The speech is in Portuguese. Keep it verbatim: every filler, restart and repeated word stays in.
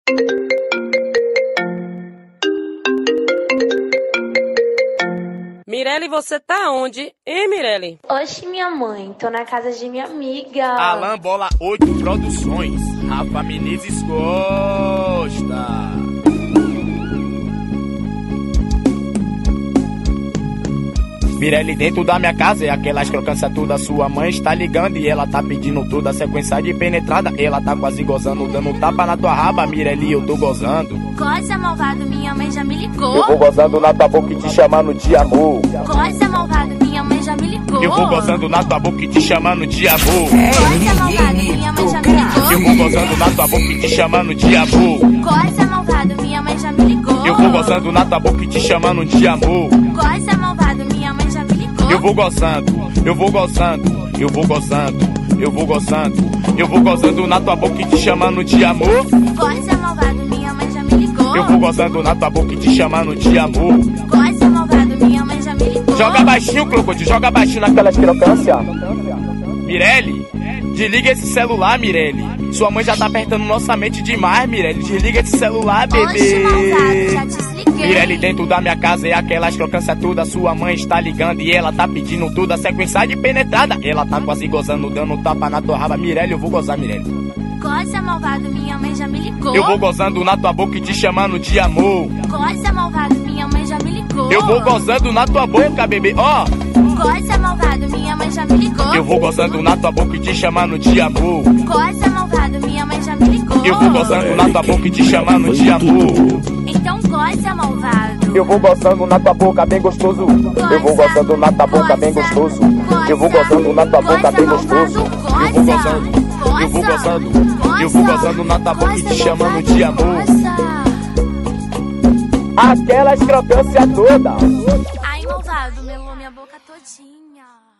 Mirelle, você tá onde? Hein, Mirelle? Oxe, minha mãe, tô na casa de minha amiga. Alan Bola oito Produções, Rafa Menezes Costa. Mirelle dentro da minha casa, é aquelas crocâncias toda. Sua mãe está ligando e ela tá pedindo toda a sequência de penetrada. Ela tá quase gozando, dando tapa na tua raba. Mirelle, eu tô gozando. Coisa malvado, minha mãe já me ligou. Eu vou gozando na tua boca e te chamando de amor. Coisa malvado, minha mãe já me ligou. Eu vou gozando na tua boca e te chamando de amor. Coisa malvado, minha mãe já me ligou. Eu vou gozando na tua boca e te chamando de amor. Coisa malvado, minha mãe já me ligou. Eu vou gozando na tua boca e te chamando de amor. Coisa malvado, minha mãe já me ligou. Eu vou gozando, eu vou gozando, eu vou gozando, eu vou gozando, eu vou gozando na tua boca e te chamando de amor. Coisa malvado, minha mãe já me ligou. Eu vou gozando na tua boca e te chamando de amor. Coisa malvado, minha mãe já me ligou. Joga baixinho, crocodilo, joga baixinho naquelas crocâncias. Mirelle, desliga esse celular, Mirelle. Sua mãe já tá apertando nossa mente demais, Mirelle. Desliga esse celular, bebê. Oxe, malvado, já desliguei. Mirelle dentro da minha casa, é aquelas crocâncias toda. Sua mãe está ligando e ela tá pedindo toda a sequência de penetrada. Ela tá quase gozando, dando tapa na tua raba. Mirelle, eu vou gozar, Mirelle. Coisa malvado, minha mãe já me ligou. Eu vou gozando na tua boca e te chamando de amor. Coisa malvado, minha mãe já me ligou. Eu vou gozando na tua boca, bebê, ó. Oh. Coisa malvado, minha mãe já me ligou. Eu vou gozando na tua boca e te chamando de amor. Coisa malvado, minha mãe já me ligou. Eu vou gozando na tua boca e te chamando de amor. Então coisa malvado. Eu vou gozando na tua boca bem gostoso. Eu vou gozando na tua boca bem gostoso. Eu vou gozando na tua boca bem gostoso. Eu vou gozando, eu vou gozando, eu vou gozando na tua boca e te chamando de amor. Aquelas crocâncias toda. Ai, malvado, melou minha boca todinha.